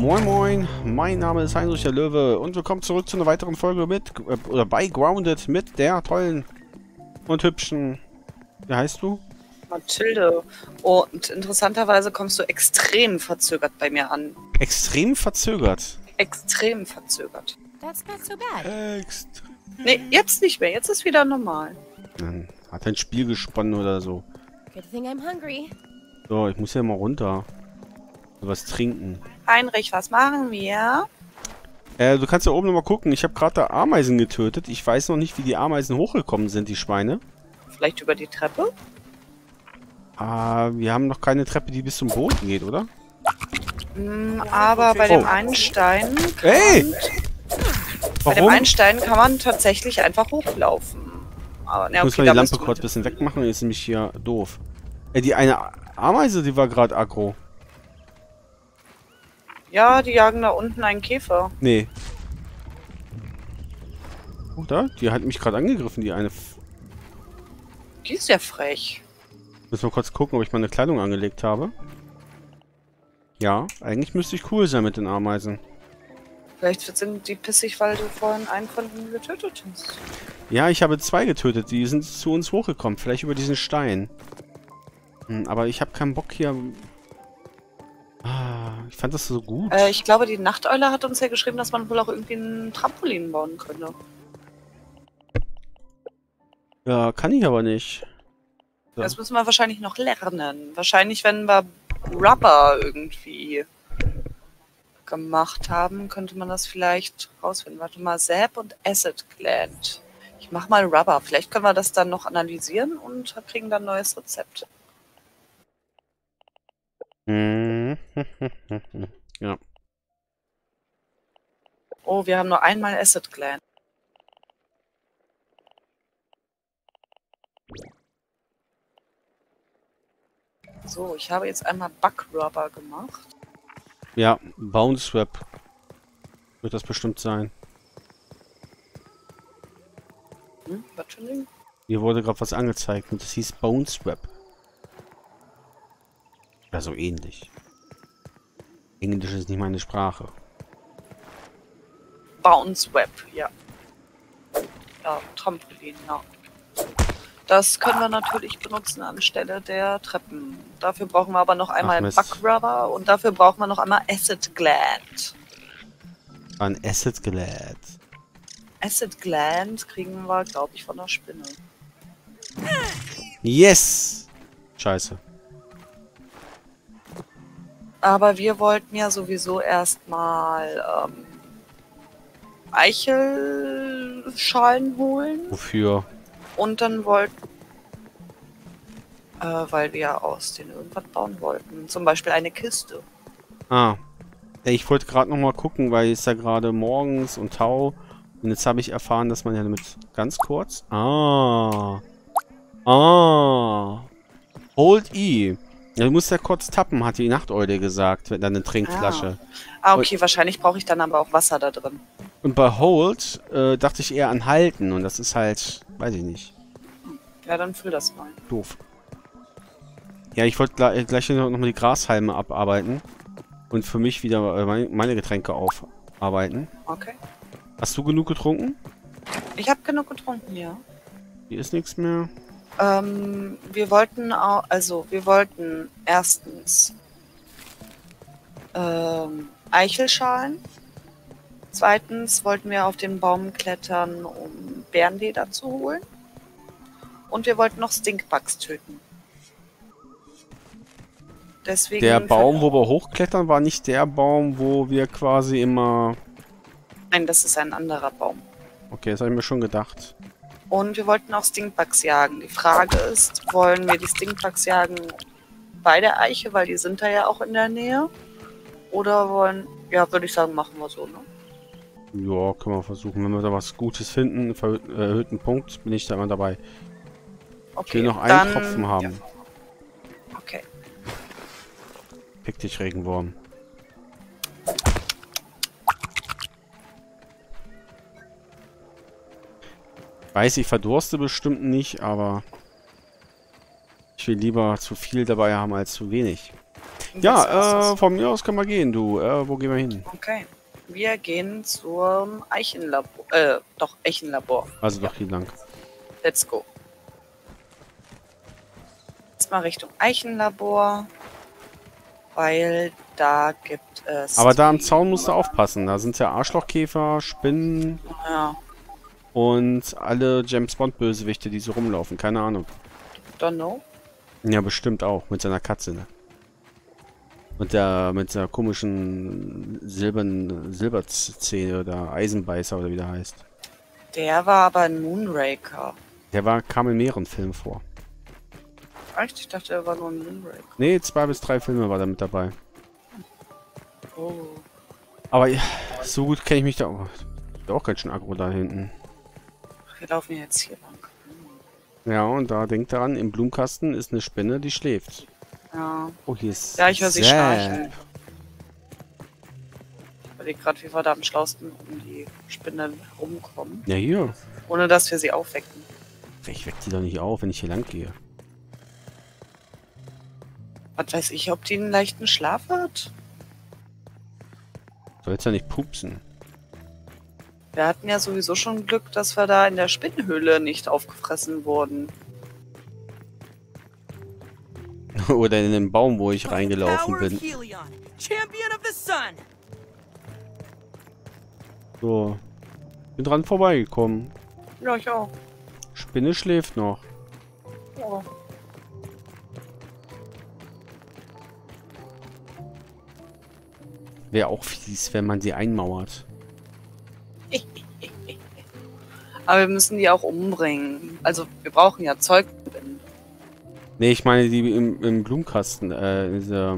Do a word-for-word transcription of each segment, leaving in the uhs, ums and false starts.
Moin Moin, mein Name ist Heinrich der Löwe und willkommen zurück zu einer weiteren Folge mit, äh, oder bei Grounded mit der tollen und hübschen, wie heißt du? Mathilde. Und interessanterweise kommst du extrem verzögert bei mir an. Extrem verzögert. Extrem verzögert. That's not so bad. Extrem. Nee, jetzt nicht mehr. Jetzt ist wieder normal. Dann hat ein Spiel gesponnen oder so. Good thing I'm hungry. So, ich muss ja mal runter. Was trinken. Heinrich, was machen wir? Äh, du kannst ja oben nochmal gucken. Ich habe gerade da Ameisen getötet. Ich weiß noch nicht, wie die Ameisen hochgekommen sind, die Schweine. Vielleicht über die Treppe? Ah, wir haben noch keine Treppe, die bis zum Boden geht, oder? Hm, aber bei dem einen Stein kann Hey! man, bei dem Warum? einen Stein kann man tatsächlich einfach hochlaufen. Aber, na, Ich muss okay, mal da die musst Lampe du kurz ein mit- bisschen wegmachen. Ist nämlich hier doof. Äh, die eine Ameise, die war gerade aggro. Ja, die jagen da unten einen Käfer. Nee. Oder? Die hat mich gerade angegriffen, die eine. F Die ist ja frech. Müssen wir kurz gucken, ob ich meine Kleidung angelegt habe. Ja, eigentlich müsste ich cool sein mit den Ameisen. Vielleicht sind die pissig, weil du vorhin einen von ihnen getötet hast. Ja, ich habe zwei getötet. Die sind zu uns hochgekommen. Vielleicht über diesen Stein. Hm, aber ich habe keinen Bock hier. Ah, ich fand das so gut. Äh, ich glaube, die Nachteule hat uns ja geschrieben, dass man wohl auch irgendwie ein Trampolin bauen könnte. Ja, kann ich aber nicht. So. Das müssen wir wahrscheinlich noch lernen. Wahrscheinlich, wenn wir Rubber irgendwie gemacht haben, könnte man das vielleicht rausfinden. Warte mal, Sap und Acid Gland. Ich mach mal Rubber. Vielleicht können wir das dann noch analysieren und kriegen dann ein neues Rezept. Hm. Ja. Oh, wir haben nur einmal Acid Gland. So, ich habe jetzt einmal Bug Rubber gemacht. Ja, Bounce Web. Wird das bestimmt sein. Hm, was für ein Ding? Hier wurde gerade was angezeigt und das hieß Bounce Web. Ja, so ähnlich. Englisch ist nicht meine Sprache. Bounce Web, ja. Ja, Trampolin, ja. Das können wir natürlich benutzen anstelle der Treppen. Dafür brauchen wir aber noch einmal Mist. Bug Rubber und dafür brauchen wir noch einmal Acid Gland. Ein Acid Gland. Acid Gland kriegen wir, glaube ich, von der Spinne. Yes! Scheiße. Aber wir wollten ja sowieso erstmal ähm, Eichelschalen holen. Wofür? Und dann wollten, äh, weil wir aus denen irgendwas bauen wollten. Zum Beispiel eine Kiste. Ah. Ich wollte gerade noch mal gucken, weil es ja gerade morgens und Tau. Und jetzt habe ich erfahren, dass man ja damit ganz kurz. Ah. Ah. Hold E. Ja, du musst ja kurz tappen, hat die Nachteule gesagt, wenn dann eine Trinkflasche. Ah, okay, wahrscheinlich brauche ich dann aber auch Wasser da drin. Und bei Hold äh, dachte ich eher an Halten und das ist halt, weiß ich nicht, Ja, dann füll das mal. doof. Ja, ich wollte gleich, gleich noch mal die Grashalme abarbeiten und für mich wieder äh, meine, meine Getränke aufarbeiten. Okay. Hast du genug getrunken? Ich habe genug getrunken, ja. Hier ist nichts mehr. Ähm, wir wollten auch, also wir wollten erstens ähm, Eichelschalen. Zweitens wollten wir auf den Baum klettern, um Bärenleder zu holen. Und wir wollten noch Stinkbugs töten. Deswegen Der Baum, wo wir hochklettern, war nicht der Baum, wo wir quasi immer... Nein, das ist ein anderer Baum. Okay, das habe ich mir schon gedacht. Und wir wollten auch Stinkbugs jagen. Die Frage ist, wollen wir die Stinkbugs jagen bei der Eiche, weil die sind da ja auch in der Nähe? Oder wollen, ja, würde ich sagen, machen wir so, ne? Ja, können wir versuchen. Wenn wir da was Gutes finden, einen verhö- äh, erhöhten Punkt, bin ich da immer dabei. Okay, Ich will noch einen dann, Tropfen haben. Ja. Okay. Pick dich, Regenwurm. Weiß, ich verdurste bestimmt nicht, aber ich will lieber zu viel dabei haben als zu wenig. Ja, äh, von mir aus können wir gehen, du. Äh, wo gehen wir hin? Okay. Wir gehen zum Eichenlabor. Äh, doch, Eichenlabor. Also doch hier lang. Let's go. Jetzt mal Richtung Eichenlabor. Weil da gibt es... Aber da am die- Zaun musst du aufpassen. Da sind ja Arschlochkäfer, Spinnen Ja, und alle James Bond Bösewichte, die so rumlaufen. Keine Ahnung. don't know. Ja, bestimmt auch. Mit seiner Katze, ne? Und der, mit der komischen silbernen Silberzähne oder Eisenbeißer oder wie der heißt. Der war aber ein Moonraker. Der war, kam in mehreren Filmen vor. Echt? Ich dachte, er war nur ein Moonraker. Nee, zwei bis drei Filme war da mit dabei. Oh. Aber ja, so gut kenne ich mich da auch. Ist auch ganz schön aggro da hinten. Wir laufen jetzt hier lang. Ja, und da denkt daran, im Blumenkasten ist eine Spinne, die schläft. Ja. Oh, hier ist... Ja, ich höre sie Zap. schnarchen. Ich überlege gerade, wie wir da am schlausten um die Spinne rumkommen. Ja, hier. Ohne dass wir sie aufwecken. Ich weck die doch nicht auf, wenn ich hier lang gehe. Was weiß ich, ob die einen leichten Schlaf hat? Sollst ja nicht pupsen. Wir hatten ja sowieso schon Glück, dass wir da in der Spinnenhöhle nicht aufgefressen wurden. Oder in den Baum, wo ich reingelaufen Power of bin. Helion, champion of the sun. So. Bin dran vorbeigekommen. Ja, ich auch. Spinne schläft noch. Ja. Wäre auch fies, wenn man sie einmauert. Aber wir müssen die auch umbringen. Also, wir brauchen ja Zeug. Nee, ich meine die im, im Blumenkasten, äh, in dieser...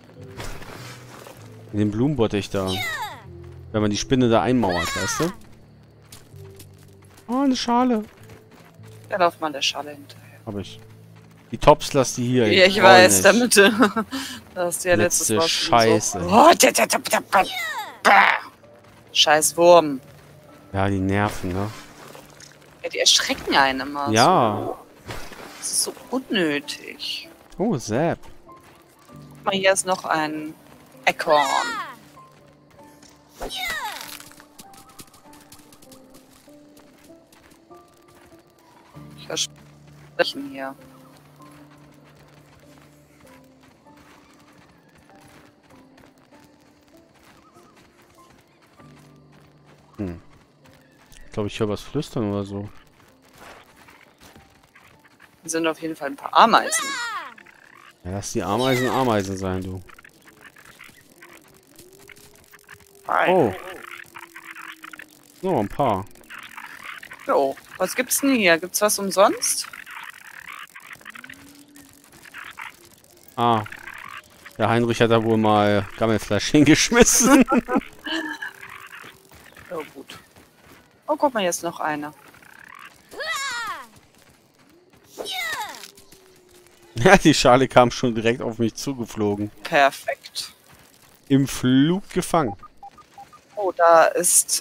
In dem Blumenbottich da. Wenn man die Spinne da einmauert, weißt du? Oh, eine Schale. Ja, lauf mal der Schale hinterher. Hab ich. Die Tops lass die hier. Ja, ich brauch weiß, nicht. damit du... Da hast du ja letztes Letzte Mal schon Scheiße. So. Oh, tja, tja, tja, tja, tja. Bah. Scheiß Wurm. Ja, die nerven, ne? Ja, die erschrecken einen immer. Ja. So. Das ist so unnötig. Oh, Zap. Guck mal, hier ist noch ein Ekorn. Ich höre Sprechen hier. Hm. Ich glaube, ich höre was flüstern oder so. Hier sind auf jeden Fall ein paar Ameisen. Ja, lass die Ameisen Ameisen sein, du. Oh. Oh, ein paar. Jo, was gibt's denn hier? Gibt's was umsonst? Ah. Der Heinrich hat da wohl mal Gammelfleisch hingeschmissen. Oh, gut. Oh, guck mal, jetzt noch eine. Ja, die Schale kam schon direkt auf mich zugeflogen. Perfekt. Im Flug gefangen. Oh, da ist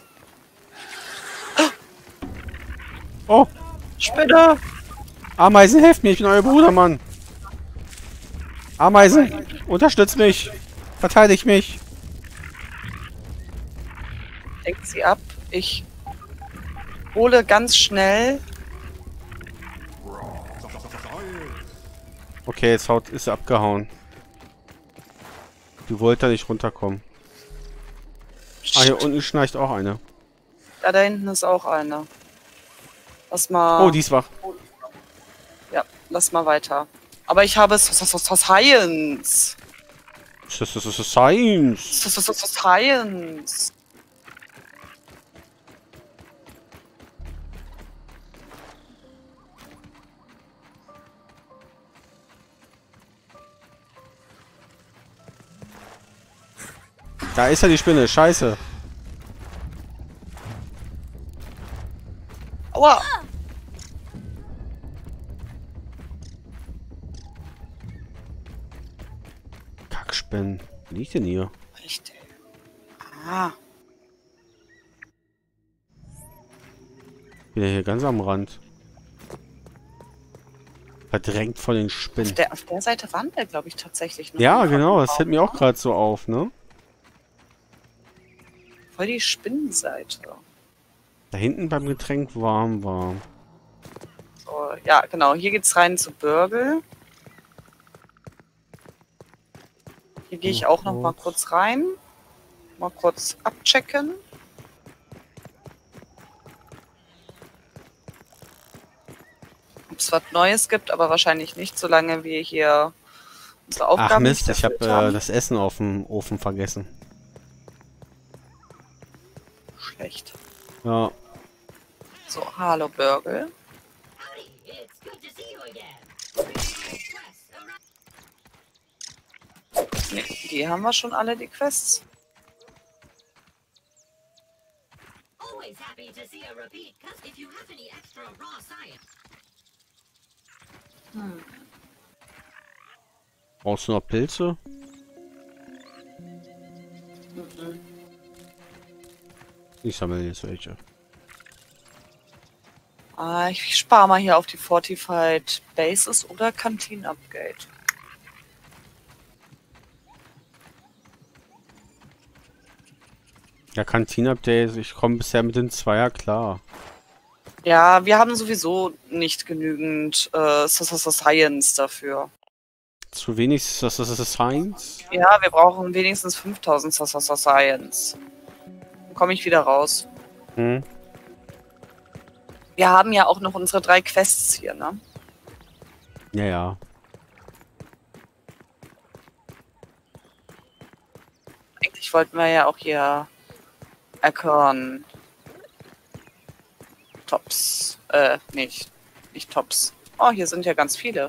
Oh, Spinne. Ameisen, helft mir, ich bin euer Bruder, Mann. Ameisen, unterstützt mich. Verteidigt mich. Denkt sie ab. Ich hole ganz schnell. Okay, jetzt haut, ist sie abgehauen. Die wollte da nicht runterkommen. Ah, hier unten schnarcht auch eine. Da, da hinten ist auch eine. Lass mal. Oh, die ist wach. Ja, lass mal weiter. Aber ich habe S- S- S- Science. Das ist Science. S- S- S- Science. Da ist ja die Spinne, scheiße. Aua. Kackspinnen. Wo liegt denn hier? Richtig. Ah. Bin ja hier ganz am Rand. Verdrängt von den Auf Spinnen. der, auf der Seite waren wir, glaube ich, tatsächlich noch. Ja, im genau, das Raum, fällt mir auch ne? gerade so auf, ne? Voll die Spinnenseite. Da hinten beim Getränk warm war. So, ja, genau. Hier geht's rein zu Burgle. Hier gehe ich auch noch mal kurz rein. Mal kurz abchecken. Ob es was Neues gibt, aber wahrscheinlich nicht, solange wir hier unsere Aufgaben Ach Mist, nicht ich habe erfüllt haben. äh, das Essen auf dem Ofen vergessen. Schlecht. Ja. So, hallo Burgle. Nee, die haben wir schon alle, die Quests. Always happy to see a repeat, cause if you have any extra raw science. Hm. Brauchst du noch Pilze? Mhm. Ich sammle jetzt welche. Ah, ich spare mal hier auf die Fortified Bases oder Canteen Upgrade. Ja, Canteen-Update, ich komme bisher mit den Zweier klar. Ja, wir haben sowieso nicht genügend äh, Science dafür. Zu wenig, das ist das Science. Ja, wir brauchen wenigstens fünftausend Science. Dann komme ich wieder raus. Hm. Wir haben ja auch noch unsere drei Quests hier, ne? Ja, ja. Eigentlich wollten wir ja auch hier Acorn Tops. Äh, nicht. Nicht Tops. Oh, hier sind ja ganz viele.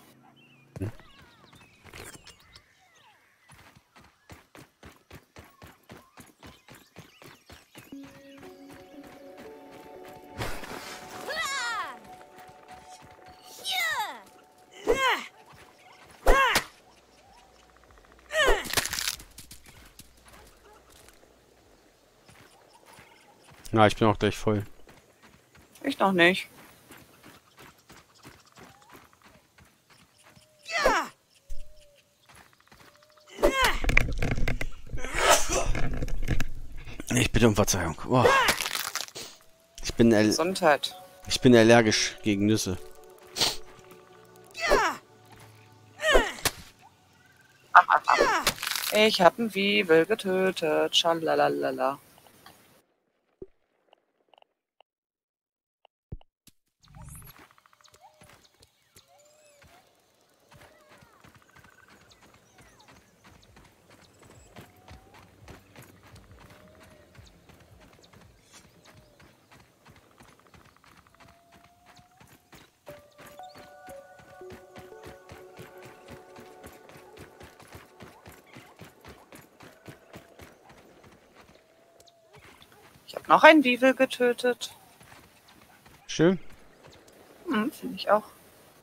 Na, ich bin auch gleich voll. Ich noch nicht. Ich bitte um Verzeihung. Oh. Ich bin al- Gesundheit. ich bin allergisch gegen Nüsse. Ich hab einen Wiebel getötet. Schalalalala. Ich habe noch einen Wiebel getötet. Schön. Hm, finde ich auch.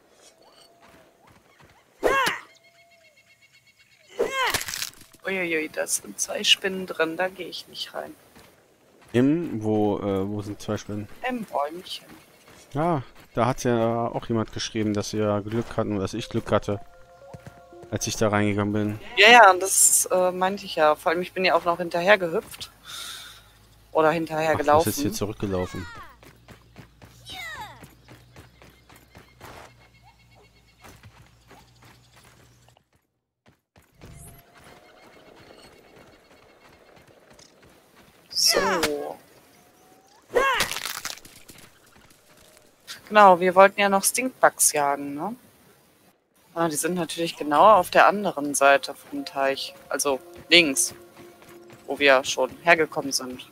Uiuiui, da sind zwei Spinnen drin, da gehe ich nicht rein. Im, wo, äh, wo sind zwei Spinnen? Im Bäumchen. Ja, da hat ja auch jemand geschrieben, dass wir Glück hatten, dass ich Glück hatte, als ich da reingegangen bin. Ja, ja, das äh, meinte ich ja. Vor allem, ich bin ja auch noch hinterher gehüpft. Oder hinterher Ach, ich gelaufen. muss jetzt hier zurückgelaufen. So. Genau, wir wollten ja noch Stinkbugs jagen, ne? Ah, die sind natürlich genau auf der anderen Seite vom Teich. Also links. Wo wir schon hergekommen sind.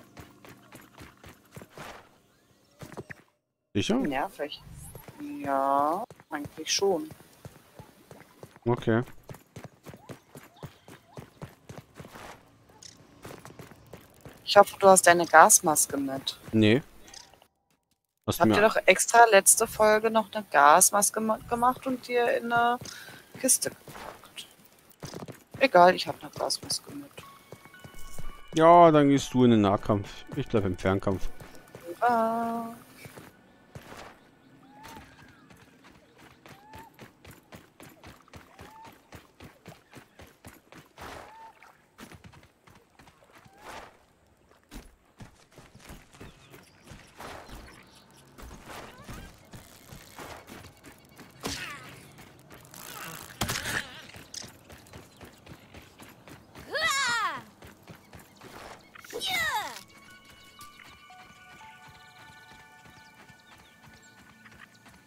Sicher? Nervig. Ja, eigentlich schon. Okay. Ich hoffe, du hast deine Gasmaske mit. Nee. Hast du Habt ihr mir... doch extra letzte Folge noch eine Gasmaske ma- gemacht und dir in eine Kiste gepackt. Egal, ich habe eine Gasmaske mit. Ja, dann gehst du in den Nahkampf. Ich bleib im Fernkampf. Ah.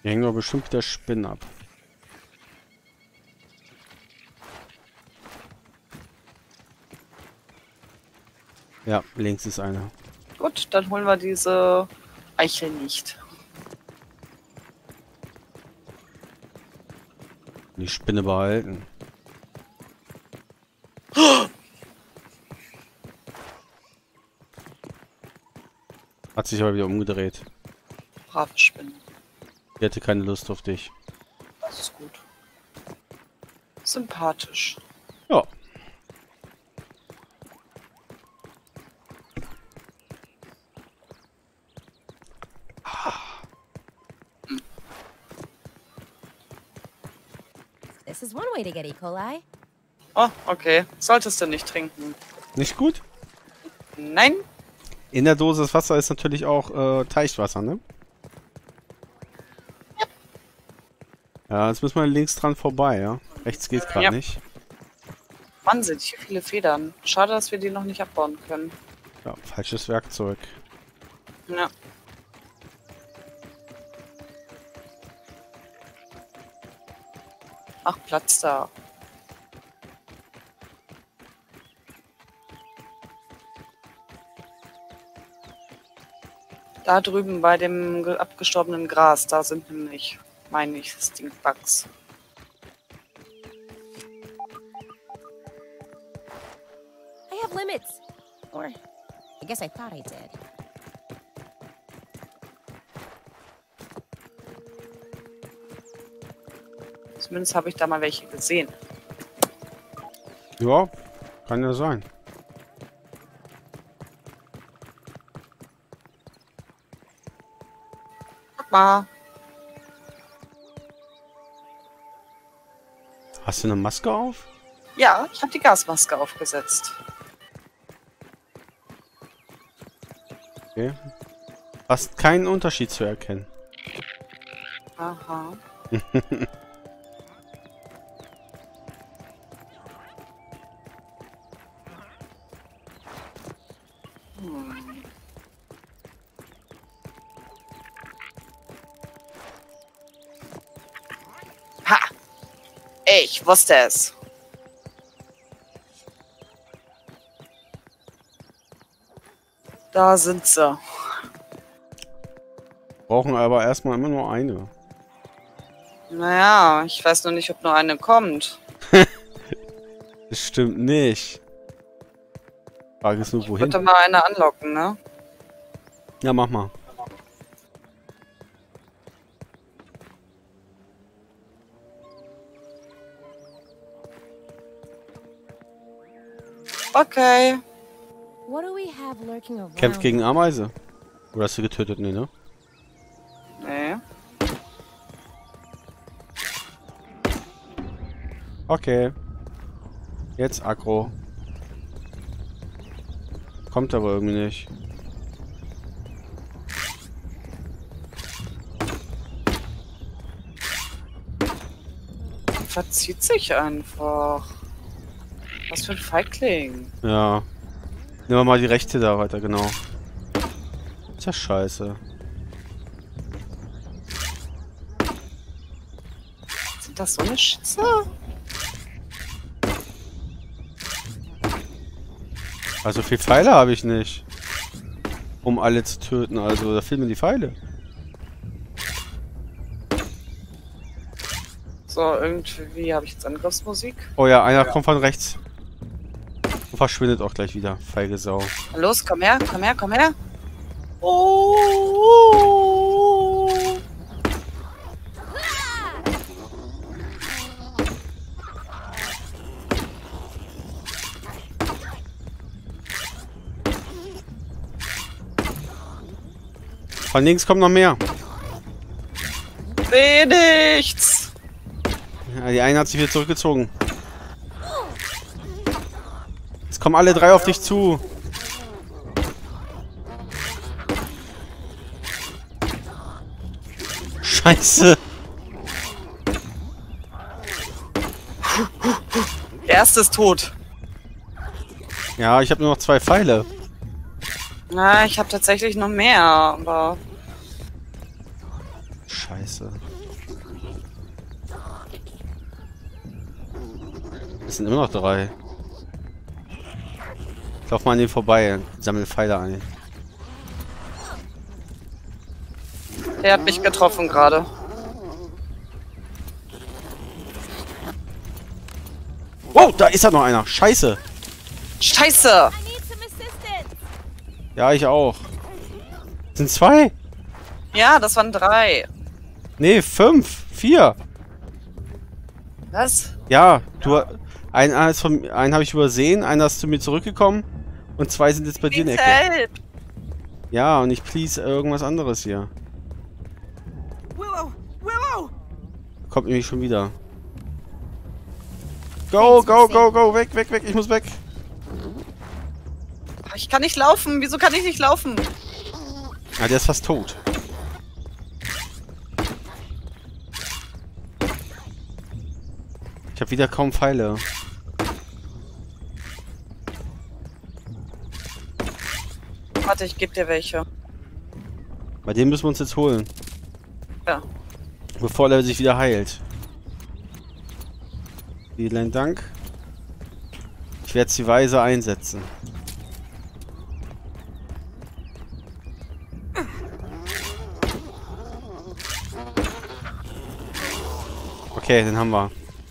Hier hängen doch bestimmt wieder Spinnen ab. Ja, links ist eine. Gut, dann holen wir diese Eichel nicht. Die Spinne behalten. Hat sich aber wieder umgedreht. Brave Spinne. Die hatte keine Lust auf dich. Das ist gut. Sympathisch. Ja. This is one way to get E. coli. Oh, okay. Solltest du nicht trinken. Nicht gut? Nein. In der Dose das Wasser ist natürlich auch äh, Teichwasser, ne? Ja, jetzt müssen wir links dran vorbei, ja? Rechts geht gerade Ja. nicht. Mann, sind hier viele Federn. Schade, dass wir die noch nicht abbauen können. Ja, falsches Werkzeug. Ja. Ach, Platz da. Da drüben bei dem ge- abgestorbenen Gras, da sind nämlich, meine ich, Stinkbugs. I have limits. Or, I guess I thought I did. Zumindest habe ich da mal welche gesehen. Ja, kann ja sein. Guck mal. Hast du eine Maske auf? Ja, ich habe die Gasmaske aufgesetzt. Okay. Hast keinen Unterschied zu erkennen. Aha. Hm. Ha! Ich wusste es. Da sind sie. Brauchen aber erstmal immer nur eine. Naja, ich weiß nur nicht, ob nur eine kommt. Das stimmt nicht. Frage ist nur, Ich wohin? würde mal eine anlocken, ne? Ja, mach mal. Okay. What do we have lurking around? Kämpft gegen Ameise. Oder hast du getötet? Nee, ne? Nee. Okay. Jetzt Aggro. Kommt aber irgendwie nicht. Verzieht sich einfach. Was für ein Feigling. Ja. Nehmen wir mal die rechte da weiter, genau. Ist ja scheiße. Sind das so eine Schütze? Also viel Pfeile habe ich nicht. Um alle zu töten, also da fehlen mir die Pfeile. So, irgendwie habe ich jetzt Angriffsmusik. Oh ja, einer kommt von rechts. Und verschwindet auch gleich wieder. Feige Sau. Los, komm her, komm her, komm her. Oh. Von links kommt noch mehr. Seh nichts. Ja, die eine hat sich wieder zurückgezogen. Jetzt kommen alle drei auf dich zu. Scheiße. Der erste ist tot. Ja, ich habe nur noch zwei Pfeile. Na, ich habe tatsächlich noch mehr, aber Scheiße. Es sind immer noch drei. Ich lauf mal an den vorbei, sammle Pfeile ein. Der hat mich getroffen gerade. Oh, da ist ja noch einer. Scheiße. Scheiße! I need some assistance. Ja, ich auch. Sind zwei? Ja, das waren drei. Nee, fünf. Vier. Was? Ja, du... Einen, einen, von, einen habe ich übersehen, einer ist zu mir zurückgekommen und zwei sind jetzt bei dir in der Ecke. Help! Ja, und ich please irgendwas anderes hier. Willow! Willow! Kommt nämlich schon wieder. Go, go, go, go, weg, weg, weg, ich muss weg. Ich kann nicht laufen. Wieso kann ich nicht laufen? Ah, der ist fast tot. Ich habe wieder kaum Pfeile. Warte, ich gebe dir welche. Bei dem müssen wir uns jetzt holen. Ja. Bevor er sich wieder heilt. Vielen Dank. Ich werde sie weise einsetzen. Okay, den haben wir.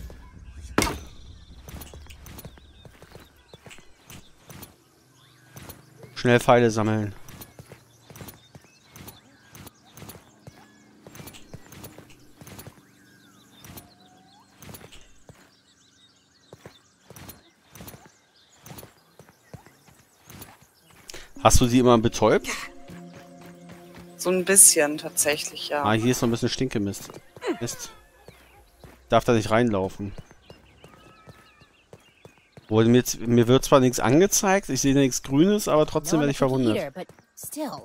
Schnell Pfeile sammeln. Hast du die immer betäubt? So ein bisschen tatsächlich, ja. Ah, hier ist noch ein bisschen Stinkemist. Mist. Darf da nicht reinlaufen. Obwohl, mir, mir wird zwar nichts angezeigt, ich sehe nichts Grünes, aber trotzdem No, werde on ich the computer, verwundert. but still.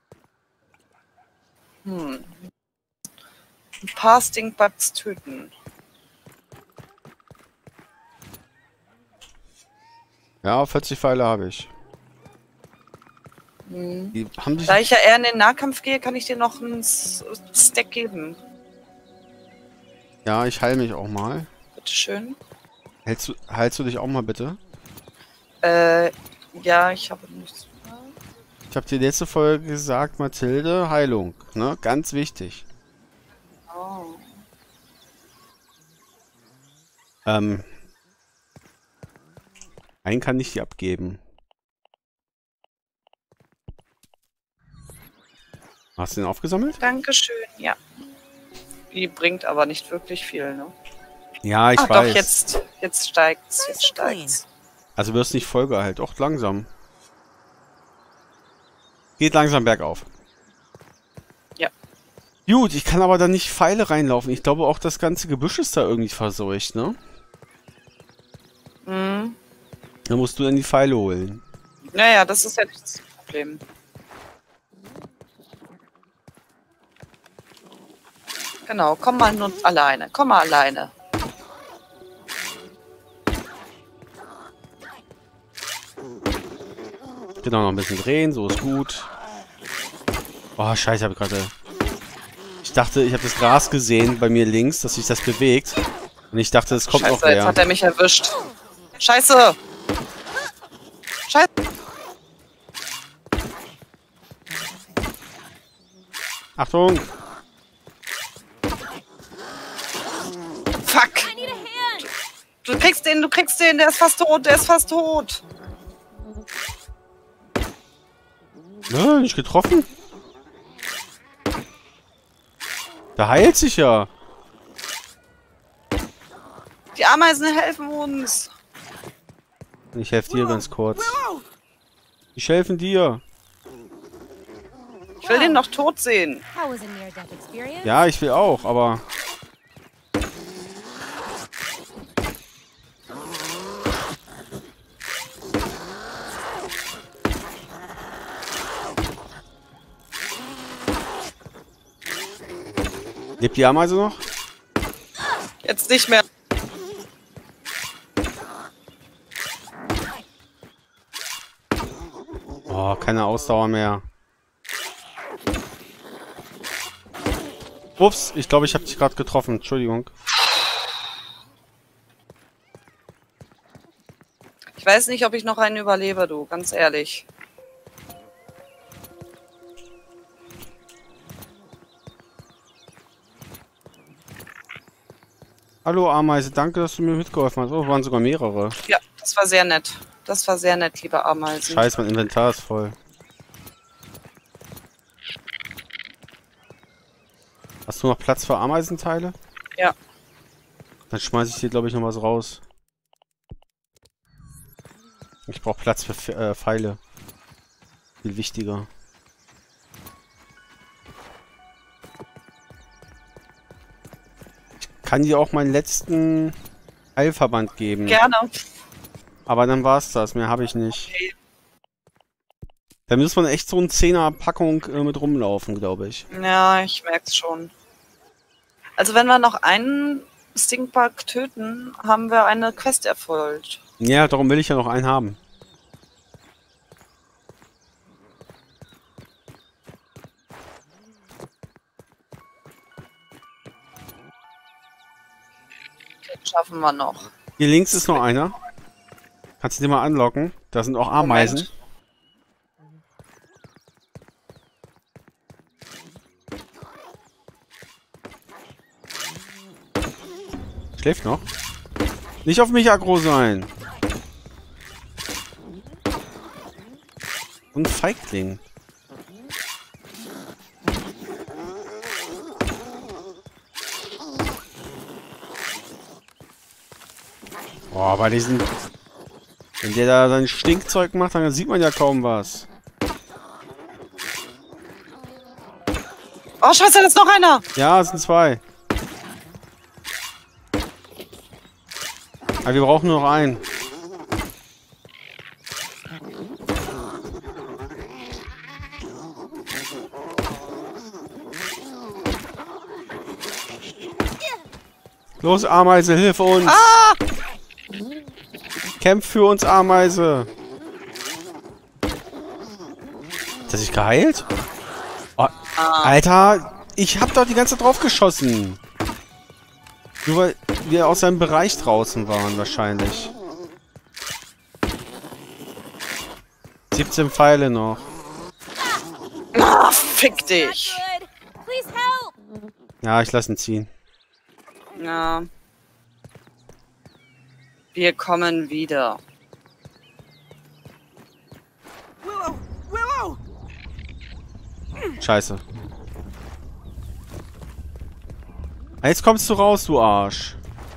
Hm. Ein paar Stinkbugs töten. Ja, vierzig Pfeile habe ich. Hm. Die haben sich... Da ich ja eher in den Nahkampf gehe, kann ich dir noch einen S- Stack geben. Ja, ich heile mich auch mal. Bitteschön. Hältst du, heilst du dich auch mal bitte? Äh, ja, ich habe nichts. Ich habe dir letzte Folge gesagt, Mathilde, Heilung. Ne? Ganz wichtig. Oh. Ähm. Einen kann ich dir abgeben. Hast du den aufgesammelt? Dankeschön, ja. Die bringt aber nicht wirklich viel, ne? Ja, ich ah, weiß. doch, jetzt, jetzt steigt's, jetzt steigt's. Also wirst nicht voll geheilt. Doch, langsam. Geht langsam bergauf. Ja. Gut, ich kann aber da nicht Pfeile reinlaufen. Ich glaube auch, das ganze Gebüsch ist da irgendwie verseucht, ne? Hm. Da musst du dann die Pfeile holen. Naja, das ist ja nicht das Problem. Genau, komm mal nur alleine. Komm mal alleine. Genau, noch ein bisschen drehen, so ist gut. Oh, scheiße, hab ich gerade... Ich dachte, ich habe das Gras gesehen bei mir links, dass sich das bewegt. Und ich dachte, es kommt noch Scheiße, jetzt wer. hat er mich erwischt. Scheiße! Scheiße! Achtung! Fuck! I need a hand. Du kriegst den, du kriegst den, der ist fast tot, der ist fast tot. Ne, nicht getroffen? Da heilt sich ja. Die Ameisen helfen uns. Ich helfe dir ganz kurz. Willow! Ich helfe dir. Ich will den noch tot sehen. That was a near-death experience. Ja, ich will auch, aber... Lebt die Ameise noch? Jetzt nicht mehr. Oh, keine Ausdauer mehr. Ups, ich glaube, ich habe dich gerade getroffen. Entschuldigung. Ich weiß nicht, ob ich noch einen überlebe, du, ganz ehrlich. Hallo Ameise, danke, dass du mir mitgeholfen hast. Oh, waren sogar mehrere. Ja, das war sehr nett. Das war sehr nett, liebe Ameisen. Scheiße, mein Inventar ist voll. Hast du noch Platz für Ameisenteile? Ja. Dann schmeiße ich dir, glaube ich, noch was raus. Ich brauche Platz für F äh, Pfeile. Viel wichtiger. Ich kann dir auch meinen letzten Heilverband geben. Gerne. Aber dann war's das. Mehr habe ich nicht. Okay. Da muss man echt so eine Zehner-Packung äh, mit rumlaufen, glaube ich. Ja, ich merk's schon. Also wenn wir noch einen Stinkbug töten, haben wir eine Quest erfüllt. Ja, darum will ich ja noch einen haben. Den schaffen wir noch. Hier links ist noch einer. Kannst du den mal anlocken? Da sind auch Ameisen. Moment. Schläft noch. Nicht auf mich aggro sein. Und Feigling. Boah, bei diesen... Wenn der da sein Stinkzeug macht, dann sieht man ja kaum was. Oh, scheiße, da ist noch einer! Ja, es sind zwei. Aber wir brauchen nur noch einen. Los, Ameise, hilf uns! Ah! Kämpf für uns, Ameise! Hat er sich geheilt? Oh, Alter, ich hab doch die ganze Zeit drauf geschossen. Nur weil wir aus seinem Bereich draußen waren, wahrscheinlich. siebzehn Pfeile noch. Ah, fick dich! Good. Please help. Ja, ich lass ihn ziehen. Ja. Wir kommen wieder. Willow! Willow! Scheiße. Jetzt kommst du raus, du Arsch.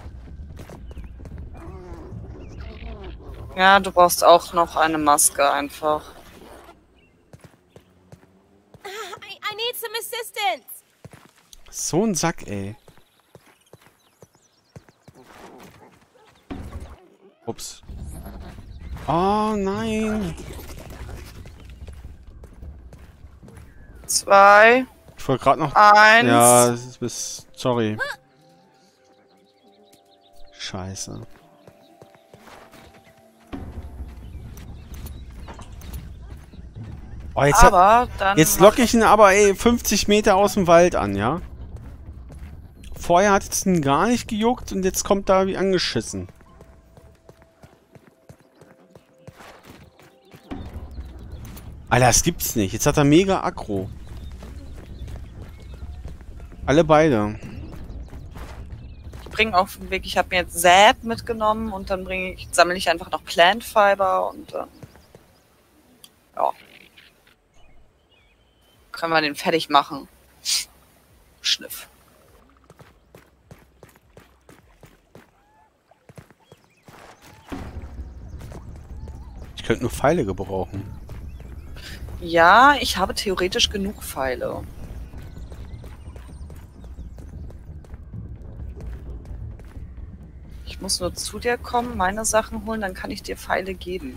Ja, du brauchst auch noch eine Maske einfach. I, I need some assistance. So ein Sack, ey. Ups. Oh, nein. Zwei, Ich wollte gerade noch... eins. Ja, das ist bis... Sorry. Scheiße. Oh, jetzt, hat, Aber dann. jetzt locke ich ihn aber, ey, fünfzig Meter aus dem Wald an, ja? Vorher hat es ihn gar nicht gejuckt und jetzt kommt da wie angeschissen. Alter, das gibt's nicht. Jetzt hat er mega Aggro. Alle beide. Ich bringe auf den Weg, ich habe mir jetzt Zap mitgenommen und dann bringe ich, sammle ich einfach noch Plant Fiber und dann. Ja. Können wir den fertig machen. Schniff. Ich könnte nur Pfeile gebrauchen. Ja, ich habe theoretisch genug Pfeile. Ich muss nur zu dir kommen, meine Sachen holen, dann kann ich dir Pfeile geben.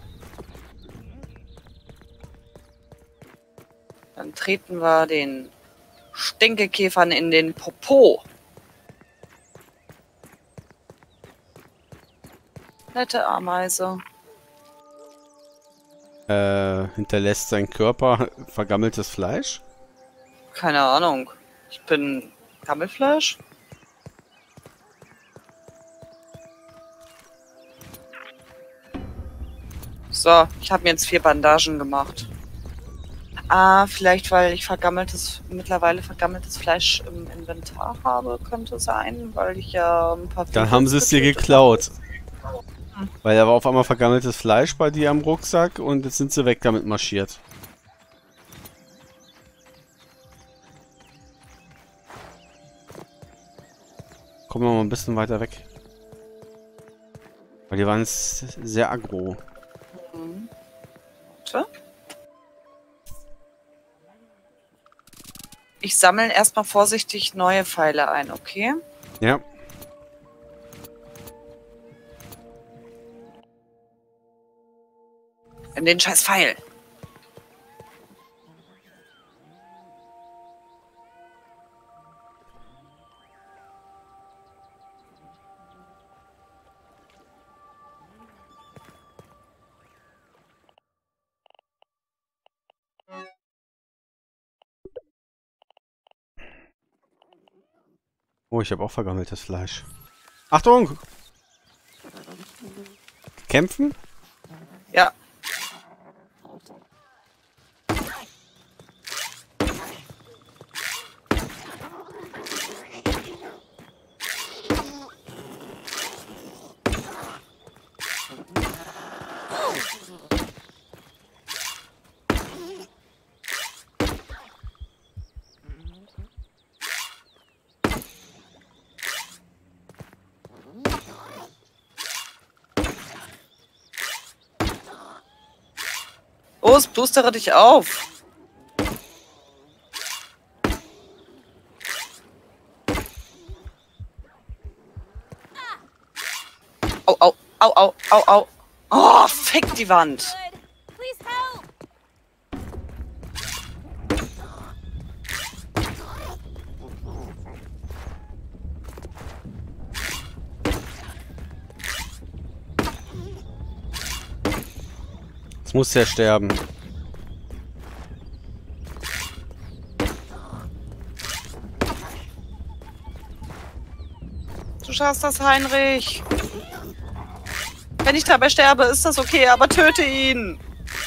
Dann treten wir den Stinkekäfern in den Popo. Nette Ameise. Äh, hinterlässt sein Körper vergammeltes Fleisch? Keine Ahnung. Ich bin Gammelfleisch? So, ich habe mir jetzt vier Bandagen gemacht. Ah, vielleicht weil ich vergammeltes, mittlerweile vergammeltes Fleisch im Inventar habe, könnte sein, weil ich ja ein paar... Dann haben sie es dir geklaut. Weil da war auf einmal vergammeltes Fleisch bei dir am Rucksack und jetzt sind sie weg damit marschiert. Kommen wir mal ein bisschen weiter weg. Weil die waren jetzt sehr aggro. Mhm. Warte. Ich sammle erstmal vorsichtig neue Pfeile ein, okay? Ja. In den scheiß Pfeil. Oh, ich habe auch vergammeltes Fleisch. Achtung! Kämpfen? Ja. Los, plustere dich auf. Au, au, au, au, au, au. Oh, fick die Wand. Good. Please help. Jetzt muss er sterben. Du schaffst das, Heinrich. Wenn ich dabei sterbe, ist das okay, aber töte ihn.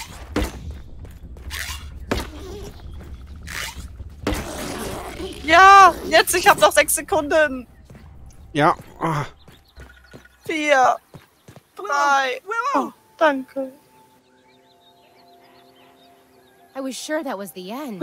Ja, jetzt, ich habe noch sechs Sekunden. Ja. Ah. Vier. Drei. Oh, danke. I was sure that was the end.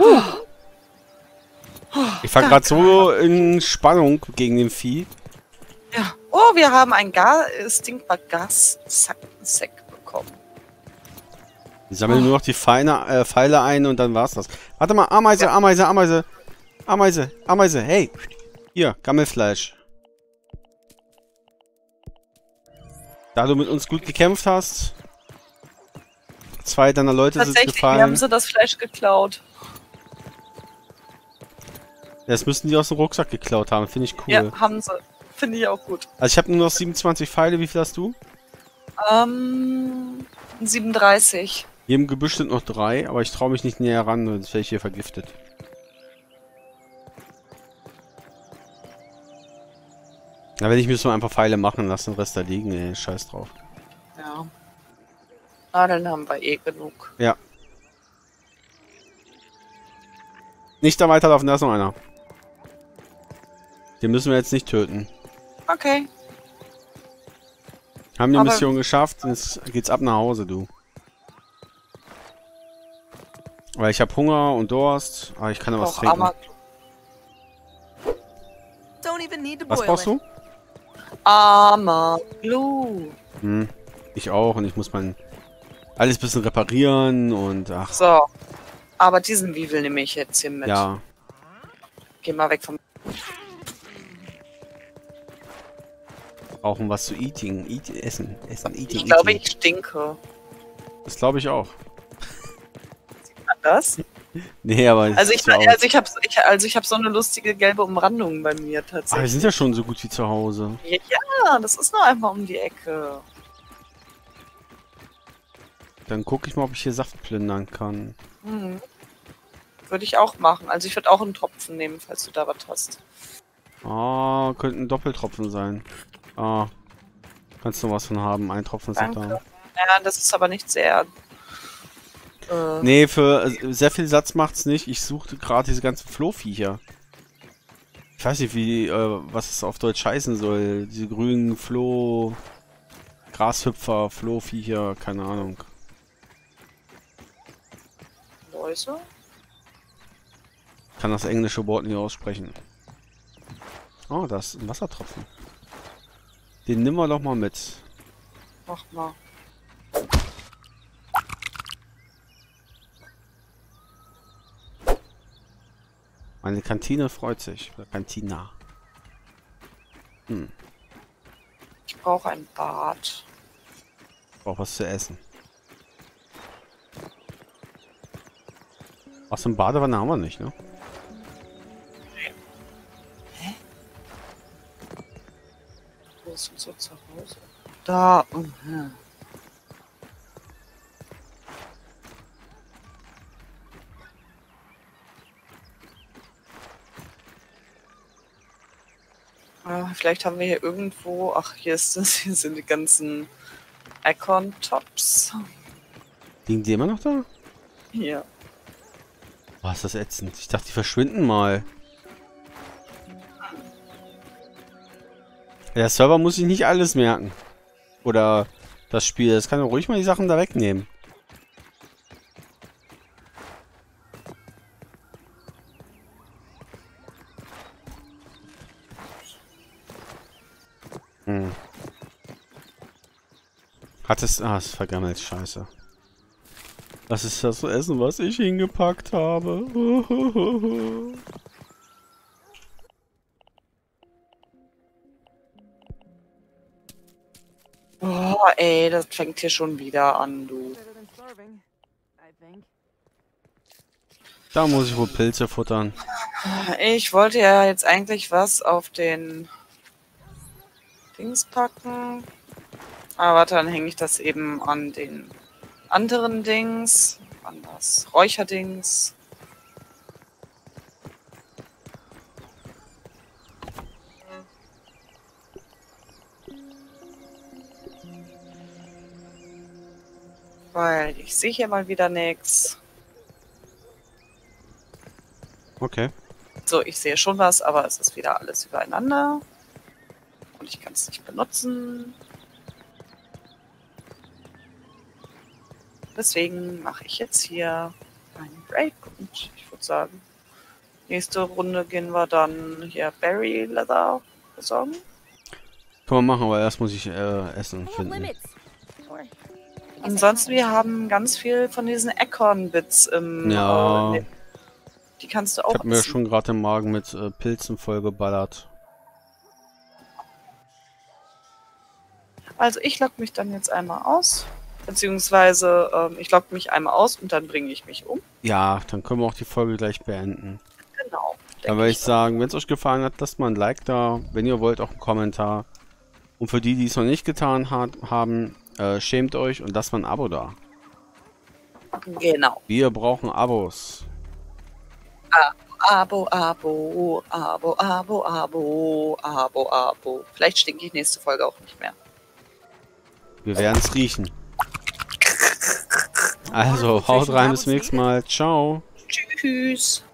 Ich war gerade so in Spannung gegen den Vieh. Ja. Oh, wir haben ein Gas, Stinkbar Gas-Sack bekommen. Wir sammeln nur noch die Feine, äh, Pfeile ein und dann war's das. Warte mal, Ameise, Ameise, Ameise. Ameise, Ameise, hey. Hier, Gammelfleisch. Da du mit uns gut gekämpft hast. Zwei deiner Leute sind Tatsächlich, gefallen. wir haben sie das Fleisch geklaut. Das müssten die aus dem Rucksack geklaut haben, finde ich cool. Ja, haben sie. Finde ich auch gut. Also ich habe nur noch siebenundzwanzig Pfeile, wie viel hast du? Ähm, siebenunddreißig. Hier im Gebüsch sind noch drei, aber ich traue mich nicht näher ran, sonst wäre ich hier vergiftet. Da werde ich mir so ein paar Pfeile machen lassen, den Rest da liegen, ey, scheiß drauf. Ja. Nadeln haben wir eh genug. Ja. Nicht da weiterlaufen, da ist noch einer. Den müssen wir jetzt nicht töten. Okay. Haben die Aber- Mission geschafft, jetzt geht's ab nach Hause, du. Weil ich habe Hunger und Durst, aber ich kann ja was Auch trinken. Amag Don't even need to Was boil brauchst it. du? Amaglu. Hm, ich auch und ich muss mein alles bisschen reparieren und ach, So. Aber diesen Wiesel nehme ich jetzt hier mit. ja. Geh mal weg vom... Brauchen was zu eating, eat, essen, essen, eating, Ich glaube, eating. ich stinke. Das glaube ich auch. Das? Nee, aber Also ich, ist ja auch- also ich habe ich, also ich hab so eine lustige gelbe Umrandung bei mir Ah, wir tatsächlich. sind ja schon so gut wie zu Hause. Ja, das ist nur einfach um die Ecke. Dann gucke ich mal, ob ich hier Saft plündern kann. Hm. Würde ich auch machen. Also ich würde auch einen Tropfen nehmen, falls du da was hast. Ah, könnten Doppeltropfen sein. Ah. Kannst du was von haben? Ein Tropfen ist Danke. da. Ja, das ist aber nicht sehr... Äh, Nee, für äh, sehr viel Satz macht's nicht. Ich suchte gerade diese ganzen Flohviecher. Ich weiß nicht, wie, äh, was es auf Deutsch heißen soll. Diese grünen Floh... Grashüpfer, Flohviecher, keine Ahnung. Läuse? Kann das englische Wort nicht aussprechen. Oh, das ist ein Wassertropfen. Den nehmen wir doch mal mit. Mach mal. Meine Kantine freut sich. Oder Kantina. Hm, Ich brauche ein Bad. brauch was zu essen. Was im Badewanne haben wir nicht, ne? Wo ist unser Zuhause? Da. Mhm. Ah, vielleicht haben wir hier irgendwo... Ach, hier ist das. Hier sind die ganzen Icon-Tops. Liegen die immer noch da? Hier. Boah, ist das ätzend. Ich dachte, die verschwinden mal. Der Server muss sich nicht alles merken. Oder das Spiel. Das kann ja ruhig mal die Sachen da wegnehmen. Hm. Hat es... Ah, es ist vergammelt. Scheiße. Was ist das zu essen, was ich hingepackt habe? Oh, ey, das fängt hier schon wieder an, du. Better than starving, I think. Da muss ich wohl Pilze futtern. Ich wollte ja jetzt eigentlich was auf den Dings packen. Aber warte, dann hänge ich das eben an den anderen Dings. An das Räucherdings. Weil ich sehe hier mal wieder nichts. Okay. So, ich sehe schon was, aber es ist wieder alles übereinander. Und ich kann es nicht benutzen. Deswegen mache ich jetzt hier einen Break und ich würde sagen, nächste Runde gehen wir dann hier Berry Leather besorgen. Können wir machen, aber erst muss ich äh, Essen I have finden. limits. Or I guess I Ansonsten, thought. wir haben ganz viel von diesen Acorn-Bits im... Ja. Äh, die kannst du Ich auch habe mir essen. schon gerade den Magen mit äh, Pilzen vollgeballert. Also ich logge mich dann jetzt einmal aus. Beziehungsweise ähm, ich logge mich einmal aus und dann bringe ich mich um. Ja, dann können wir auch die Folge gleich beenden. Genau. Dann denke würde ich ich sagen, wenn es euch gefallen hat, lasst mal ein Like da. Wenn ihr wollt, auch einen Kommentar. Und für die, die es noch nicht getan hat, haben, äh, schämt euch und lasst mal ein Abo da. doch. Genau. Wir brauchen Abos. Abo, Abo, Abo, Abo, Abo, Abo, Abo. Vielleicht stinke ich nächste Folge auch nicht mehr. Wir werden es riechen. Also, haut rein, bis zum nächsten Mal. Ciao. Tschüss.